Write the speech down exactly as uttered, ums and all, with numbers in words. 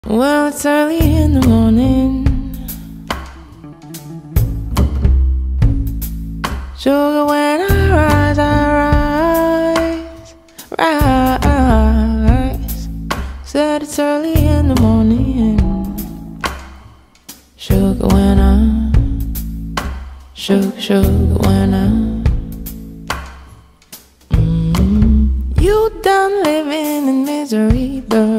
Well, it's early in the morning. Sugar, when I rise, I rise, rise. Said it's early in the morning. Sugar, when I, sugar, sugar, when I mm, you done living in misery, but